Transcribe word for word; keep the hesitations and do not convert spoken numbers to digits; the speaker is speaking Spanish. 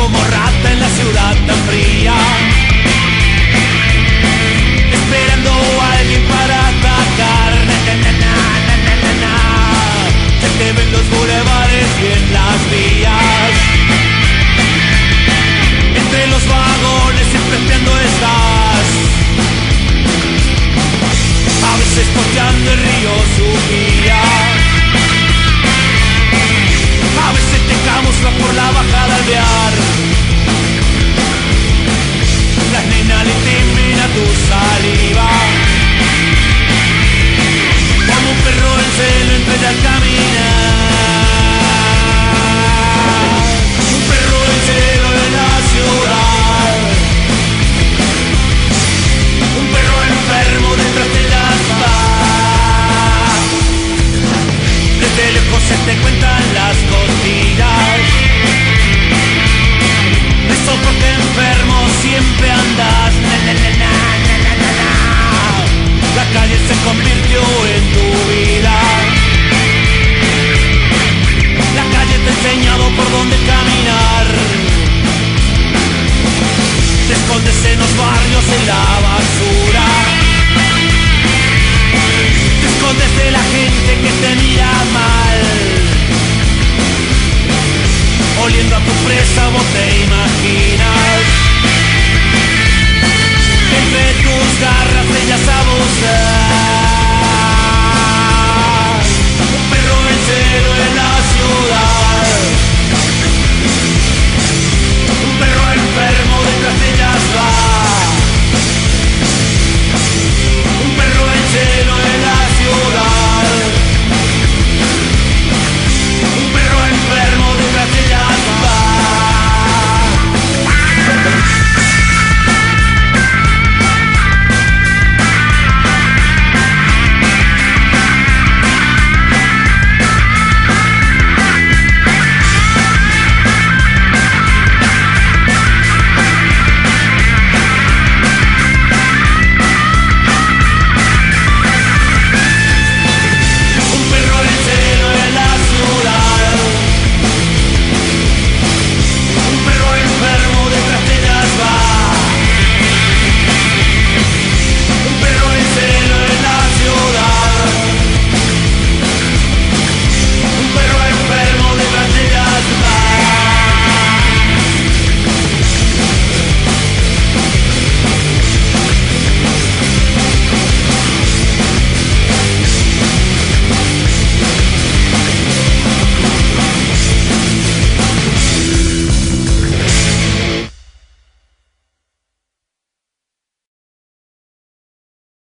como rata en la ciudad tan fría, esperando a alguien para atacar. Na, na, na, na, na, na, na. Se te ven los bulevares y en las vías, entre los vagones siempre espiando estás, a veces posteando el río subía, a veces te camufla por la bajada alvear. Las nenas le temen a tu saliva, como un perro el celo empieza a caminar. Un perro el celo en la ciudad, un perro enfermo detrás de las paz. Desde lejos se te cuentan las costillas, eso porque enfermo siempre andas. Na, na, na, na, na, na, na. La calle se convirtió en tu vida, la calle te ha enseñado por dónde caminar. Te escondes en los barrios en la basura, te escondes de la gente que te mira mal. Oliendo a tu presa vos te imaginas que entre tus garras ellas abusan.